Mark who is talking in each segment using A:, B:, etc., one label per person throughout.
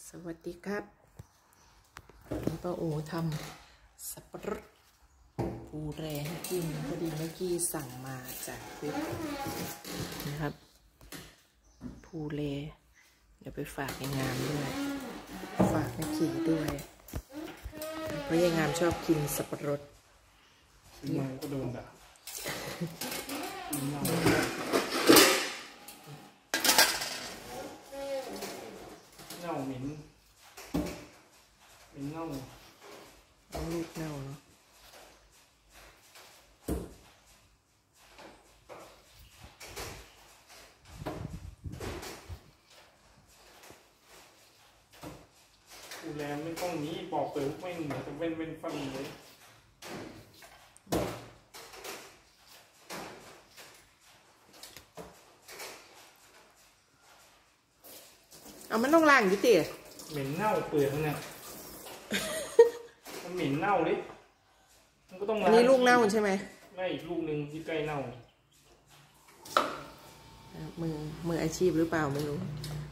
A: สวัสดีครับป้าโอทำสับปะรดภูแรงให้กินพอดีเมื่อกี้สั่งมาจากเว็บนะครับภูเลเดี๋ยวไปฝากยายงามด้วยฝากแม่ขี่ด้วยเพราะยายงามชอบกินสับปะรด
B: มันก็โดนด่าเน่าเหม็นเน่า
A: ต้องลูกเน่าเนาะ
B: ดูแลไม่ต้องนี้ปอกเปลือกไม่เหมือนจะเป็นฟันเลย
A: เอามันต้องล้างดิเตี๋ย
B: เหม็นเน่าเปลือกเนี่ยมันเหม็นเน่าดิมันก็ต้องล้าง
A: อันนี้ลูกเน่าใช่ไหม
B: ไม่อีกลูกหนึ่งที่ใกล้เน่า
A: มืออาชีพหรือเปล่าไม่รู้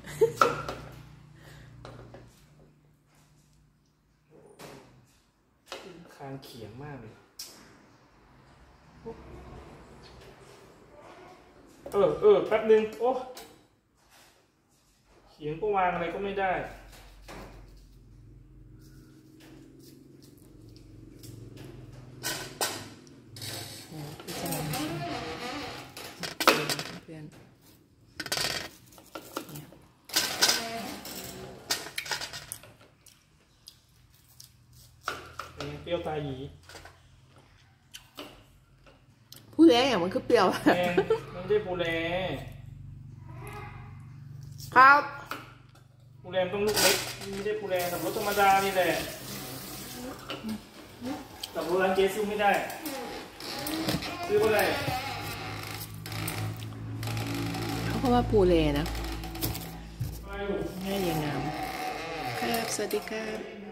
B: คางเขียงมากเลยแป๊บนึงโอ้เขียงก็วางอะไรก็ไม่ได้
A: เพื่อน
B: เปรี้ยวตาหยี
A: พูดแล้วอย่างมันคือเปรี้ยว
B: แม่ไม่ได้ปูแล
A: ครับ
B: ปูแลต้องลูกเล็กไม่ได้ปูแลสับรถธรรมดานี่แหละสับรถร้านเจซื้อไม่ได้ซื้อก็ได้
A: เขาเพราะว่าปูเลนะแม่ยังงามครับสวัสดีครับ